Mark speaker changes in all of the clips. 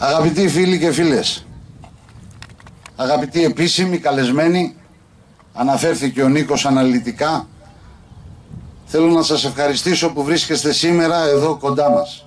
Speaker 1: Αγαπητοί φίλοι και φίλες, αγαπητοί επίσημοι καλεσμένοι, αναφέρθηκε ο Νίκος αναλυτικά. Θέλω να σας ευχαριστήσω που βρίσκεστε σήμερα εδώ κοντά μας.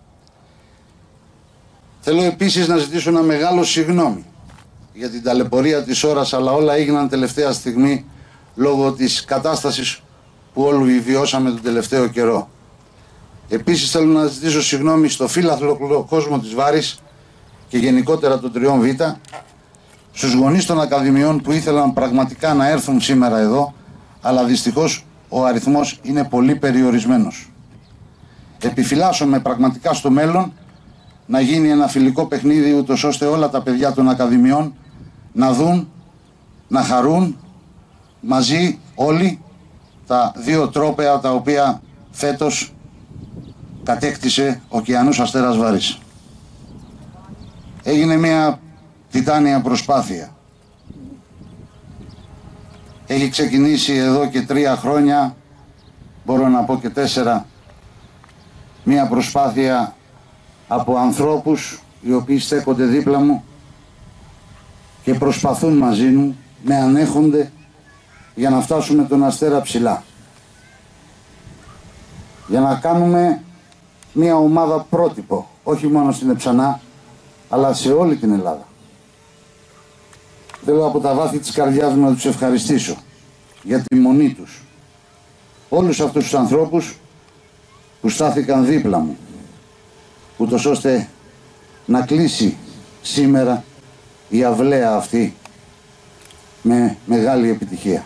Speaker 1: Θέλω επίσης να ζητήσω ένα μεγάλο συγγνώμη για την ταλαιπωρία της ώρας, αλλά όλα έγιναν τελευταία στιγμή λόγω της κατάστασης που όλοι βιώσαμε τον τελευταίο καιρό. Επίσης θέλω να ζητήσω συγγνώμη στο φίλαθλο κόσμο της Βάρης και γενικότερα των 3Β, στους γονείς των Ακαδημιών που ήθελαν πραγματικά να έρθουν σήμερα εδώ, αλλά δυστυχώς ο αριθμός είναι πολύ περιορισμένος. Επιφυλάσσομαι πραγματικά στο μέλλον να γίνει ένα φιλικό παιχνίδι, ούτως ώστε όλα τα παιδιά των Ακαδημιών να δουν, να χαρούν μαζί όλοι τα δύο τρόπαια τα οποία φέτος κατέκτησε ο Κιανούς Αστέρας Βάρης. Έγινε μια τιτάνια προσπάθεια. Έχει ξεκινήσει εδώ και 3 χρόνια, μπορώ να πω και 4, μια προσπάθεια από ανθρώπους οι οποίοι στέκονται δίπλα μου και προσπαθούν μαζί μου, με ανέχονται για να φτάσουμε τον Αστέρα ψηλά. Για να κάνουμε μια ομάδα πρότυπο, όχι μόνο στην Εψανά, αλλά σε όλη την Ελλάδα. Θέλω από τα βάθη της καρδιάς μου να τους ευχαριστήσω για τη μονή τους. Όλους αυτούς τους ανθρώπους που στάθηκαν δίπλα μου, ούτως ώστε να κλείσει σήμερα η αυλαία αυτή με μεγάλη επιτυχία.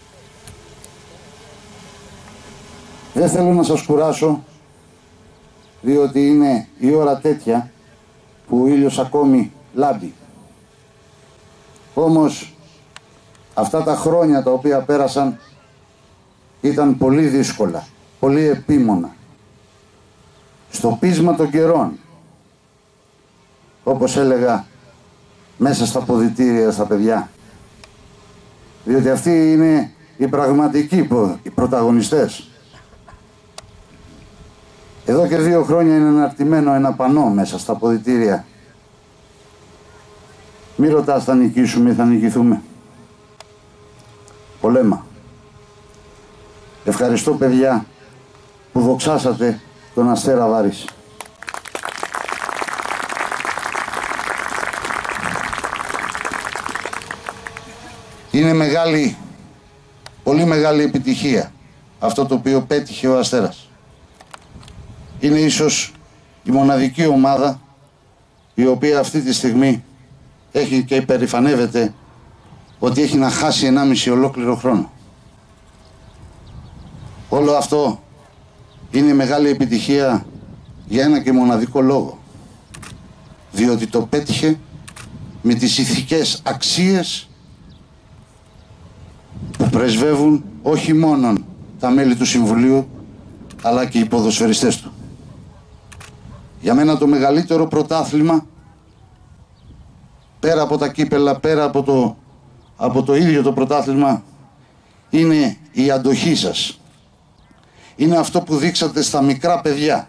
Speaker 1: Δεν θέλω να σας κουράσω, διότι είναι η ώρα τέτοια που ο ήλιος ακόμη λάμπει. Όμως αυτά τα χρόνια τα οποία πέρασαν ήταν πολύ δύσκολα, πολύ επίμονα. Στο πείσμα των καιρών, όπως έλεγα μέσα στα ποδητήρια στα παιδιά. Διότι αυτοί είναι οι πραγματικοί οι πρωταγωνιστές. Εδώ και 2 χρόνια είναι αναρτημένο ένα πανό μέσα στα ποδητήρια. Μη ρωτάς θα νικήσουμε ή θα νικηθούμε. Πολέμα. Ευχαριστώ παιδιά που δοξάσατε τον Αστέρα Βάρης. Είναι μεγάλη, πολύ μεγάλη επιτυχία αυτό το οποίο πέτυχε ο Αστέρας. Είναι ίσως η μοναδική ομάδα η οποία αυτή τη στιγμή έχει και υπερηφανεύεται ότι έχει να χάσει 1,5 ολόκληρο χρόνο. Όλο αυτό είναι μεγάλη επιτυχία για ένα και μοναδικό λόγο. Διότι το πέτυχε με τις ηθικές αξίες που πρεσβεύουν όχι μόνον τα μέλη του Συμβουλίου, αλλά και οι ποδοσφαιριστές του. Για μένα το μεγαλύτερο πρωτάθλημα, πέρα από τα κύπελα, πέρα από το ίδιο το πρωτάθλημα, είναι η αντοχή σας. Είναι αυτό που δείξατε στα μικρά παιδιά.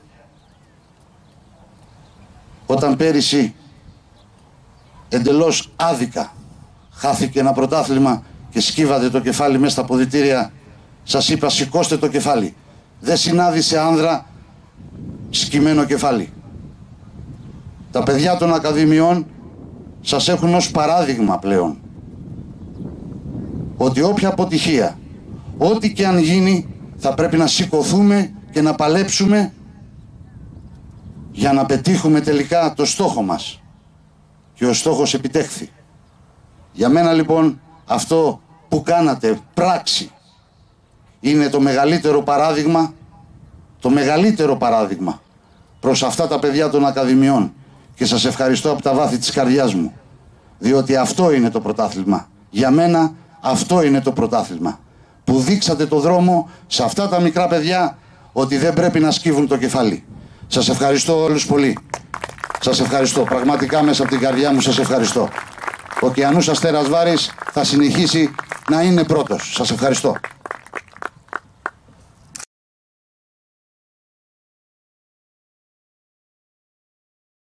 Speaker 1: Όταν πέρυσι εντελώς άδικα χάθηκε ένα πρωτάθλημα και σκύβατε το κεφάλι μέσα στα ποδητήρια, σας είπα σηκώστε το κεφάλι. Δεν συνάδει σε άνδρα σκυμμένο κεφάλι. Τα παιδιά των Ακαδημιών σας έχουν ως παράδειγμα πλέον ότι όποια αποτυχία, ό,τι και αν γίνει, θα πρέπει να σηκωθούμε και να παλέψουμε για να πετύχουμε τελικά το στόχο μας. Και ο στόχος επιτέχθη. Για μένα λοιπόν αυτό που κάνατε πράξη είναι το μεγαλύτερο παράδειγμα προς αυτά τα παιδιά των Ακαδημιών, και σας ευχαριστώ από τα βάθη της καρδιάς μου, διότι αυτό είναι το πρωτάθλημα. Για μένα αυτό είναι το πρωτάθλημα, που δείξατε το δρόμο σε αυτά τα μικρά παιδιά ότι δεν πρέπει να σκύβουν το κεφάλι. Σας ευχαριστώ όλους πολύ. Σας ευχαριστώ. Πραγματικά μέσα από την καρδιά μου σας ευχαριστώ. Ο Κιανούς Αστέρας Βάρης θα συνεχίσει να είναι πρώτος. Σας ευχαριστώ.